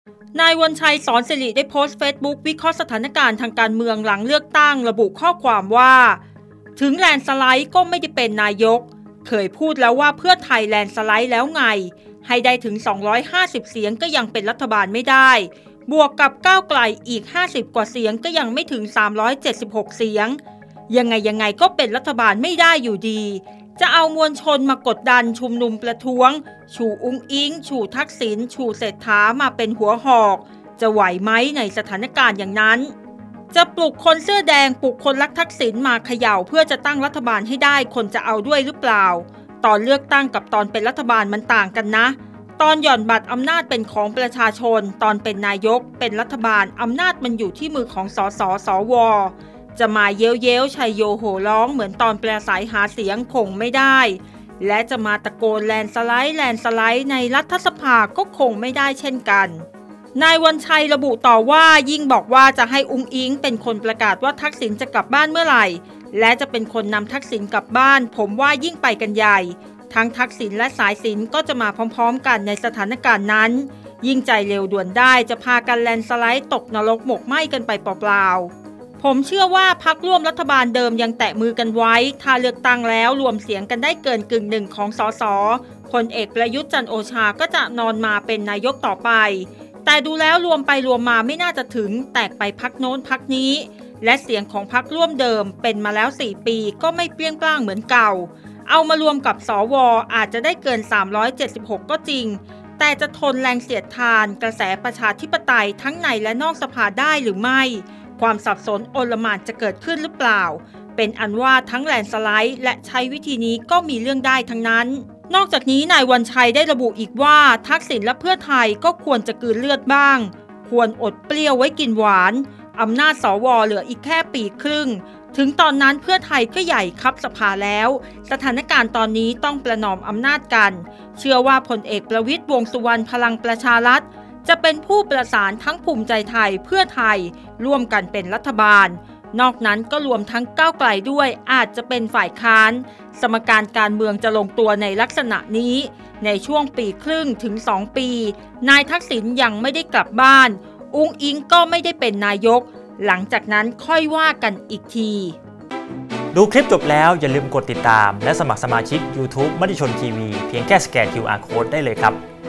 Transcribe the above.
นายวันชัย สอนสิริได้โพสต์เฟซบุ๊กวิเคราะห์สถานการณ์ทางการเมืองหลังเลือกตั้งระบุข้อความว่าถึงแลนด์สไลด์ก็ไม่ได้เป็นนายกเคยพูดแล้วว่าเพื่อไทยแลนด์สไลด์แล้วไงให้ได้ถึง250เสียงก็ยังเป็นรัฐบาลไม่ได้บวกกับก้าวไกลอีก50กว่าเสียงก็ยังไม่ถึง376เสียงยังไงก็เป็นรัฐบาลไม่ได้อยู่ดีจะเอามวลชนมากดดันชุมนุมประท้วงชูอุ้งอิงชูทักษิณชูเศรษฐามาเป็นหัวหอกจะไหวไหมในสถานการณ์อย่างนั้นจะปลุกคนเสื้อแดงปลุกคนรักทักษิณมาเขย่าเพื่อจะตั้งรัฐบาลให้ได้คนจะเอาด้วยหรือเปล่าตอนเลือกตั้งกับตอนเป็นรัฐบาลมันต่างกันนะตอนหย่อนบัตรอำนาจเป็นของประชาชนตอนเป็นนายกเป็นรัฐบาลอำนาจมันอยู่ที่มือของสสสวจะมาเย้วชัยโยโห่ร้องเหมือนตอนปราศัยหาเสียงคงไม่ได้และจะมาตะโกนแลนด์สไลด์ในรัฐสภาก็คงไม่ได้เช่นกันนายวันชัยระบุต่อว่ายิ่งบอกว่าจะให้อุ้งอิงเป็นคนประกาศว่าทักษิณจะกลับบ้านเมื่อไหร่และจะเป็นคนนำทักษิณกลับบ้านผมว่ายิ่งไปกันใหญ่ทั้งทักษิณและสายสิญจน์ก็จะมาพร้อมๆกันในสถานการณ์นั้นยิ่งใจเร็วด่วนได้จะพากันแลนด์สไลด์ตกนรกหมกไหม้กันไปเปล่าๆผมเชื่อว่าพรรคร่วมรัฐบาลเดิมยังแตะมือกันไว้ถ้าเลือกตั้งแล้วรวมเสียงกันได้เกินกึ่งหนึ่งของสสพลเอกประยุทธ์จันทร์โอชาก็จะนอนมาเป็นนายกต่อไปแต่ดูแล้วรวมไปรวมมาไม่น่าจะถึงแตกไปพรรคโน้นพรรคนี้และเสียงของพรรคร่วมเดิมเป็นมาแล้ว4ปีก็ไม่เปรี้ยงปร้างเหมือนเก่าเอามารวมกับสวอาจจะได้เกิน376ก็จริงแต่จะทนแรงเสียดทานกระแสประชาธิปไตยทั้งในและนอกสภาได้หรือไม่ความสับสนโอลหม่านจะเกิดขึ้นหรือเปล่าเป็นอันว่าทั้งแลนด์สไลด์และใช้วิธีนี้ก็มีเรื่องได้ทั้งนั้นนอกจากนี้นายวันชัยได้ระบุอีกว่าทักษิณและเพื่อไทยก็ควรจะกลืนเลือดบ้างควรอดเปรี้ยวไว้กินหวานอำนาจสวเหลืออีกแค่ปีครึ่งถึงตอนนั้นเพื่อไทยก็ใหญ่ครับสภาแล้วสถานการณ์ตอนนี้ต้องประนอมอำนาจกันเชื่อว่าพลเอกประวิตรวงษ์สุวรรณพลังประชารัฐจะเป็นผู้ประสานทั้งภูมิใจไทยเพื่อไทยร่วมกันเป็นรัฐบาลนอกนั้นก็รวมทั้งก้าวไกลด้วยอาจจะเป็นฝ่ายค้านสมการการเมืองจะลงตัวในลักษณะนี้ในช่วงปีครึ่งถึง2ปีนายทักษิณยังไม่ได้กลับบ้านอุ้งอิงก็ไม่ได้เป็นนายกหลังจากนั้นค่อยว่ากันอีกทีดูคลิปจบแล้วอย่าลืมกดติดตามและสมัครสมาชิก YouTube มติชนทีวีเพียงแค่สแกน QR Code ได้เลยครับ